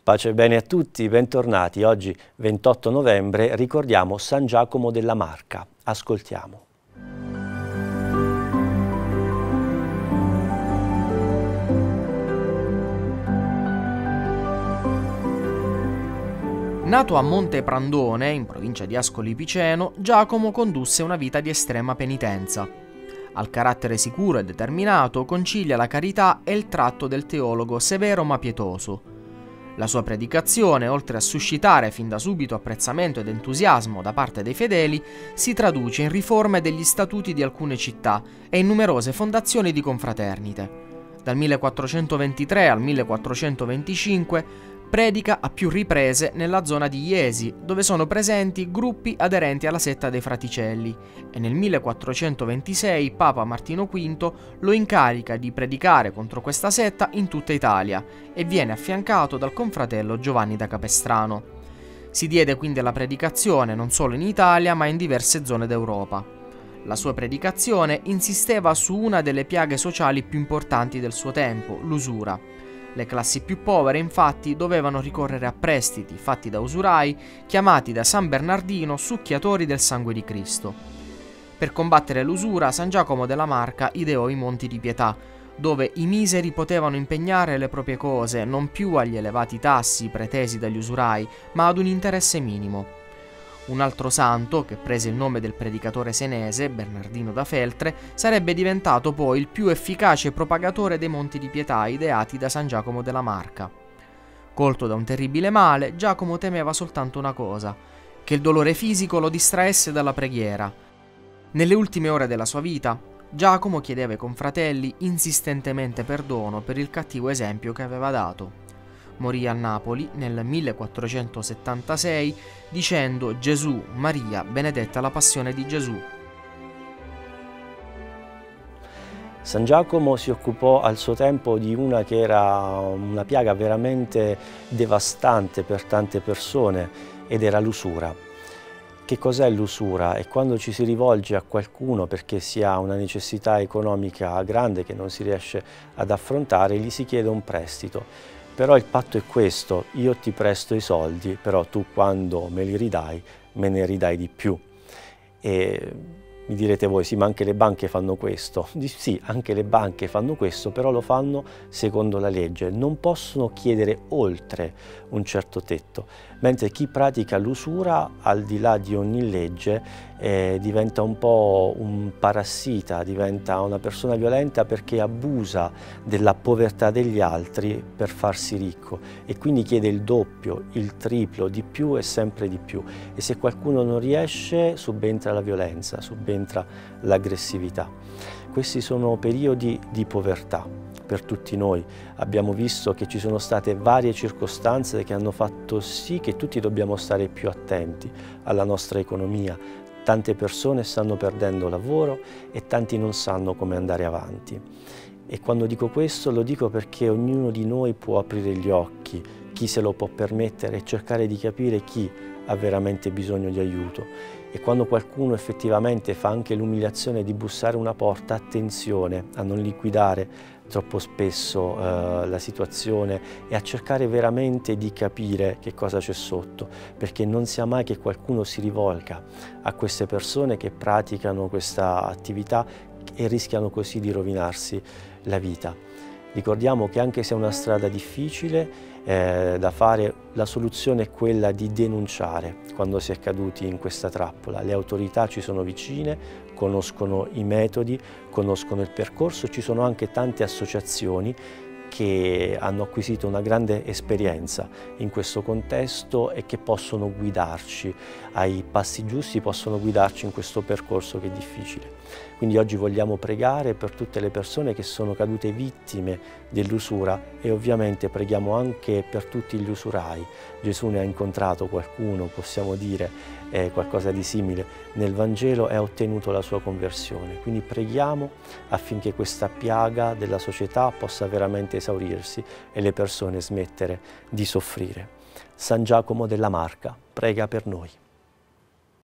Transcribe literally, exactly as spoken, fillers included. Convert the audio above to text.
Pace e bene a tutti, bentornati. Oggi, ventotto novembre, ricordiamo San Giacomo della Marca. Ascoltiamo. Nato a Monte Prandone, in provincia di Ascoli Piceno, Giacomo condusse una vita di estrema penitenza. Al carattere sicuro e determinato concilia la carità e il tratto del teologo severo ma pietoso. La sua predicazione, oltre a suscitare fin da subito apprezzamento ed entusiasmo da parte dei fedeli, si traduce in riforme degli statuti di alcune città e in numerose fondazioni di confraternite. Dal millequattrocentoventitré al millequattrocentoventicinque predica a più riprese nella zona di Iesi, dove sono presenti gruppi aderenti alla setta dei Fraticelli, e nel millequattrocentoventisei Papa Martino quinto lo incarica di predicare contro questa setta in tutta Italia e viene affiancato dal confratello Giovanni da Capestrano. Si diede quindi alla predicazione non solo in Italia ma in diverse zone d'Europa. La sua predicazione insisteva su una delle piaghe sociali più importanti del suo tempo, l'usura. Le classi più povere, infatti, dovevano ricorrere a prestiti fatti da usurai, chiamati da San Bernardino succhiatori del sangue di Cristo. Per combattere l'usura, San Giacomo della Marca ideò i Monti di Pietà, dove i miseri potevano impegnare le proprie cose non più agli elevati tassi pretesi dagli usurai, ma ad un interesse minimo. Un altro santo, che prese il nome del predicatore senese, Bernardino da Feltre, sarebbe diventato poi il più efficace propagatore dei Monti di Pietà ideati da San Giacomo della Marca. Colto da un terribile male, Giacomo temeva soltanto una cosa: che il dolore fisico lo distraesse dalla preghiera. Nelle ultime ore della sua vita, Giacomo chiedeva ai confratelli insistentemente perdono per il cattivo esempio che aveva dato. Morì a Napoli nel millequattrocentosettantasei dicendo: Gesù, Maria, benedetta la passione di Gesù. San Giacomo si occupò al suo tempo di una che era una piaga veramente devastante per tante persone, ed era l'usura. Che cos'è l'usura? È quando ci si rivolge a qualcuno perché si ha una necessità economica grande che non si riesce ad affrontare e gli si chiede un prestito. Però il patto è questo: io ti presto i soldi, però tu quando me li ridai, me ne ridai di più. E mi direte voi, sì, ma anche le banche fanno questo. Sì, anche le banche fanno questo, però lo fanno secondo la legge. Non possono chiedere oltre un certo tetto, mentre chi pratica l'usura, al di là di ogni legge, eh, diventa un po' un parassita, diventa una persona violenta perché abusa della povertà degli altri per farsi ricco e quindi chiede il doppio, il triplo, di più e sempre di più. E se qualcuno non riesce, subentra la violenza, subentra l'aggressività. Questi sono periodi di povertà per tutti noi. Abbiamo visto che ci sono state varie circostanze che hanno fatto sì che tutti dobbiamo stare più attenti alla nostra economia. Tante persone stanno perdendo lavoro e tanti non sanno come andare avanti. E quando dico questo lo dico perché ognuno di noi può aprire gli occhi, chi se lo può permettere, e cercare di capire chi ha veramente bisogno di aiuto. E quando qualcuno effettivamente fa anche l'umiliazione di bussare una porta, attenzione a non liquidare troppo spesso eh, la situazione e a cercare veramente di capire che cosa c'è sotto, perché non sia mai che qualcuno si rivolga a queste persone che praticano questa attività e rischiano così di rovinarsi la vita. Ricordiamo che anche se è una strada difficile eh, da fare, la soluzione è quella di denunciare quando si è caduti in questa trappola. Le autorità ci sono vicine, conoscono i metodi, conoscono il percorso, ci sono anche tante associazioni che hanno acquisito una grande esperienza in questo contesto e che possono guidarci ai passi giusti, possono guidarci in questo percorso che è difficile. Quindi oggi vogliamo pregare per tutte le persone che sono cadute vittime dell'usura e ovviamente preghiamo anche per tutti gli usurai. Gesù ne ha incontrato qualcuno, possiamo dire eh, qualcosa di simile nel Vangelo, e ha ottenuto la sua conversione. Quindi preghiamo affinché questa piaga della società possa veramente esaurirsi e le persone smettere di soffrire. San Giacomo della Marca, prega per noi.